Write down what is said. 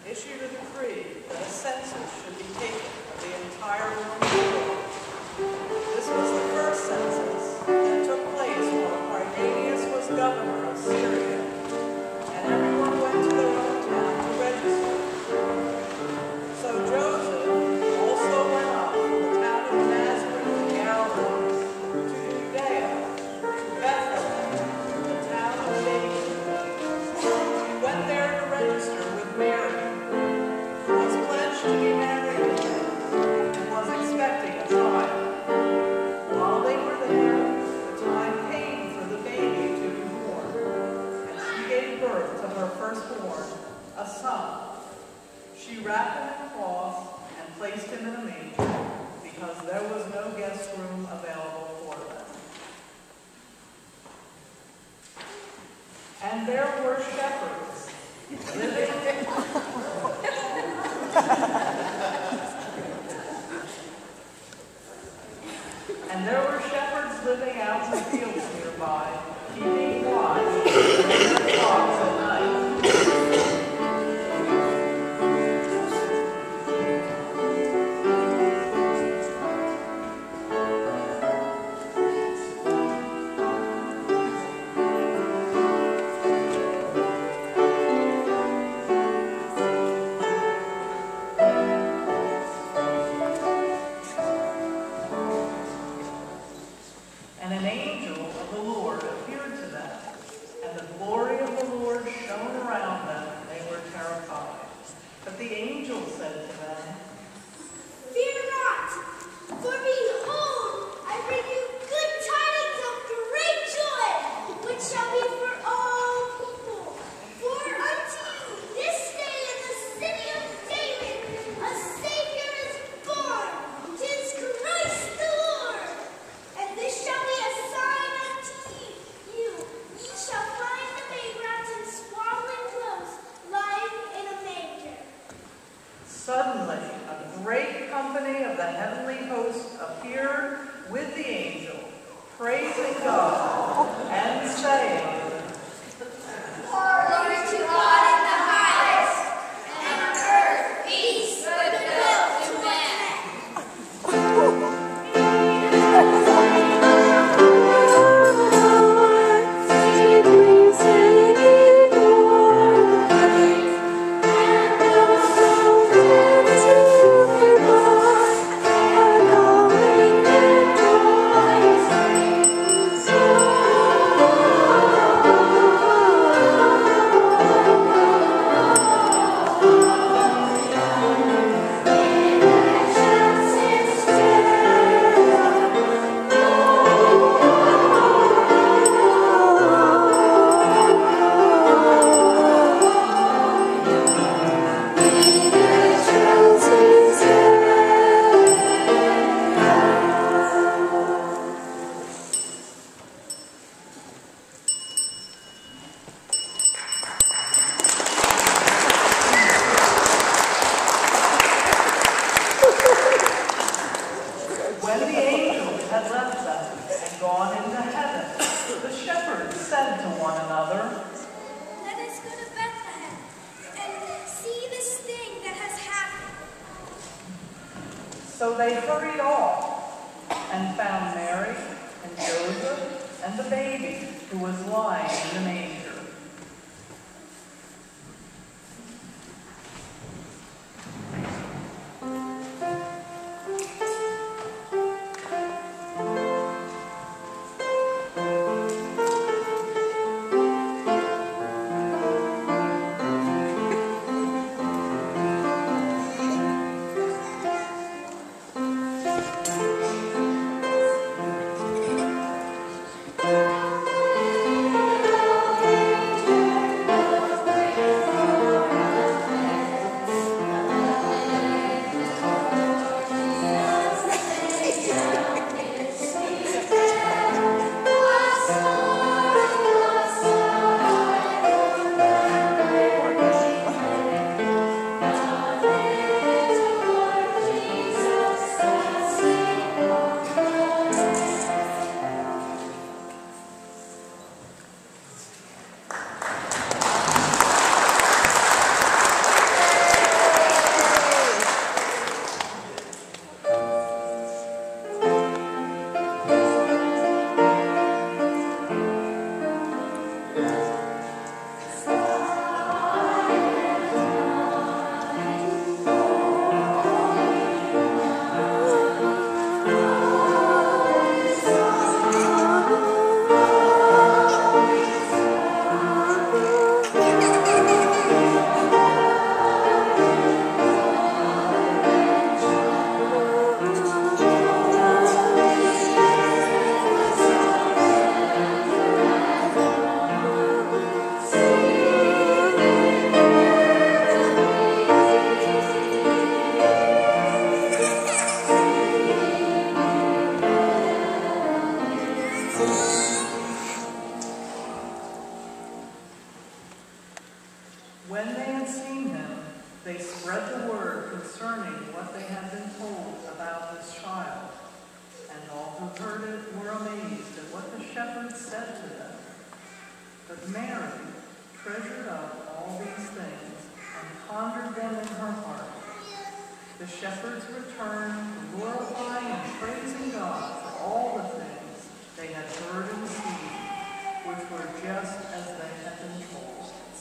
issued a decree that a census should be taken of the entire Roman world. This was the first census that took place while Quirinius was governor of Syria, and everyone went to their own town to register. So Joseph also went up from the town of Nazareth in Galilee to Judea, to Bethlehem, the town of David. He went there to register with Mary, who was pledged to be married to him and was expecting a child. While they were there, the time came for the baby to be born, and she gave birth to her firstborn, a son. She wrapped him in cloth and placed him in a manger, because there was no guest room available for them. And there were shepherds living out in the fields nearby, keeping watch over their flocks at night. Suddenly, a great company of the heavenly host appeared with the angel, praising God and saying, "Glory to God in the highest, and on earth peace, goodwill to men." When the angels had left them and gone into heaven, the shepherds said to one another, "Let us go to Bethlehem and see this thing that has happened." So they hurried off and found Mary and Joseph and the baby who was lying in the manger. "Oh, When they had seen him, they spread the word concerning what they had been told about this child. And all who heard it were amazed at what the shepherds said to them. But Mary treasured up all these things and pondered them in her heart. The shepherds returned, glorifying and praising God for all the things they had heard and seen, which were just as they had been told.